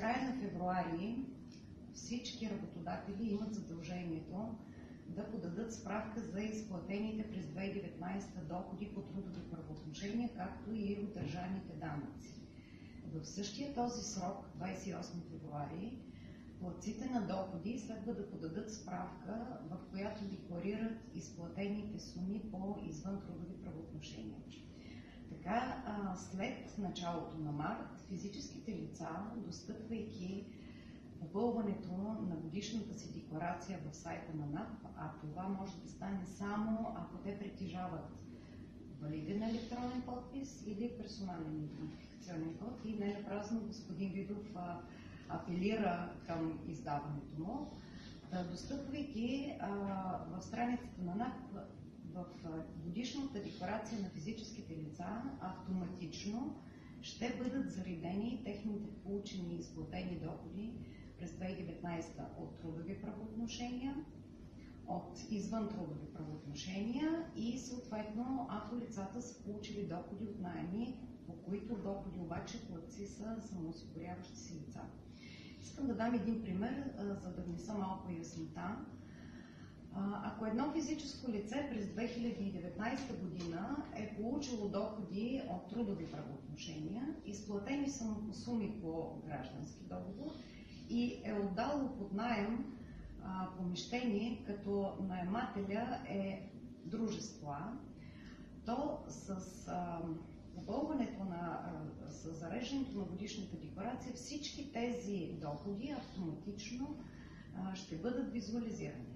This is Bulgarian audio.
края на февруари всички работодатели имат задължението да подадат справка за изплатените през 2019 доходи по трудови правоотношения, както и удържаните данъци. В същия този срок, 28 февруари, платците на доходи следва да подадат справка, в която декларират изплатените суми по извън трудови правоотношения. Така, след началото на март, физическите лица, достъпвайки попълването на годишната си декларация в сайта на НАП, а това може да стане само ако те притежават валиден електронен подпис или персонален идентификационен код, и не напразно господин Видов апелира към издаването му. Достъпвайки в страницата на НАП, в годишната декларация на физическите лица автоматично ще бъдат заредени техните получени и изплатени доходи през 2019 от трудови правоотношения, от извън трудови правоотношения и съответно, ако лицата са получили доходи от наеми, по които доходи обаче платци са самоосигуряващи се лица. Искам да дам един пример, за да внеса малко яснота. Ако едно физическо лице през 2019 година е получило доходи от трудови правоотношения, изплатени са му суми по граждански договор и е отдало под наем помещение, като наемателя е дружество, то с попълването с зареждането на годишната декларация всички тези доходи автоматично ще бъдат визуализирани.